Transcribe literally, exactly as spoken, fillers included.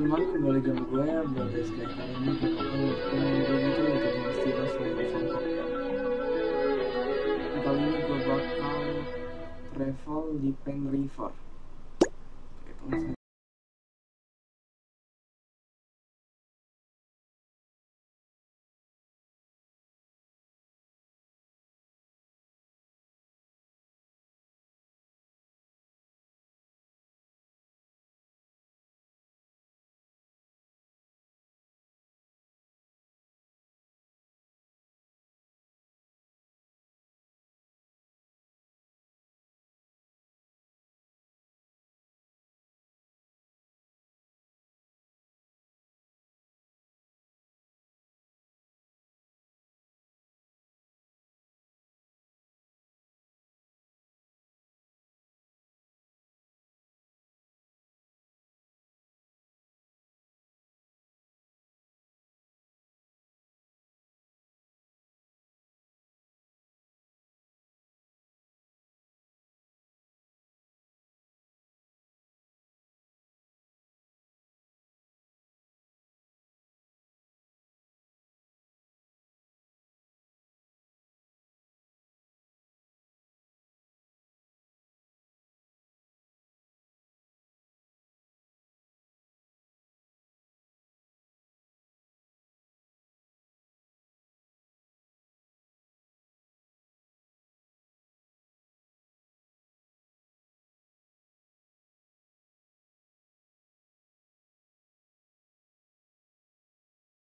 teman-teman, kembali dengan gue Brothers. Kayak kali ini gue bakal ngelakuin gue itu jadi istilah selain Bangkok ya. Nah, kali ini gue bakal travel di Peng River. Oke, langsung